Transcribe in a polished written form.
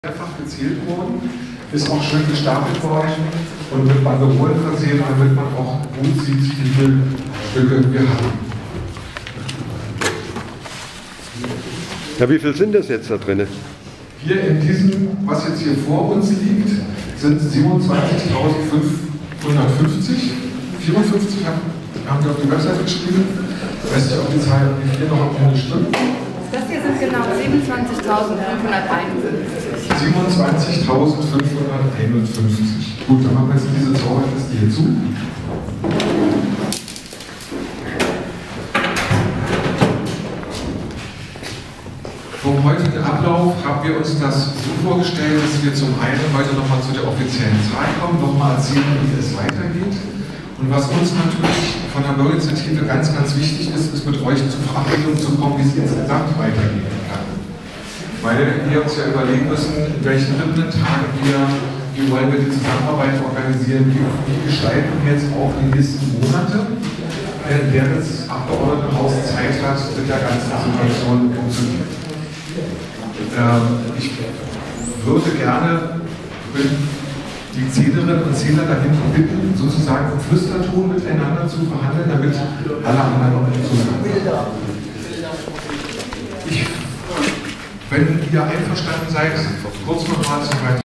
mehrfach gezählt worden, ist auch schön gestapelt worden und mit Banderolen versehen, damit man auch gut sieht, wie viele Stücke wir haben. Ja, wie viel sind das jetzt da drin? Hier in diesem, was jetzt hier vor uns liegt, sind 27.550. 54 haben wir auf die Webseite geschrieben. Ich weiß nicht, ob die Zahl hier noch am Ende stimmt. Das hier sind genau 27.551. 27.551. Gut, dann machen wir jetzt diese Zauberkiste hier zu. Vom heutigen Ablauf haben wir uns das so vorgestellt, dass wir zum einen heute nochmal zu der offiziellen Zahl kommen, nochmal erzählen, wie es weitergeht. Und was uns natürlich von der Bürgerinitiative ganz, ganz wichtig ist, ist mit euch zur Verabredung zu kommen, wie es insgesamt weitergehen kann. Weil wir uns ja überlegen müssen, in welchen Tagen wie wollen wir die Zusammenarbeit organisieren, wie gestalten wir jetzt auch die nächsten Monate, in der das Abgeordnetenhaus Zeit hat, mit der ganzen Situation umzugehen. Ich würde gerne die Zählerinnen und Zähler dahin bitten, sozusagen im Flüsterton miteinander zu verhandeln, damit alle anderen auch zusammen sind. Wenn ihr einverstanden seid, kurz nochmal zum Weiter.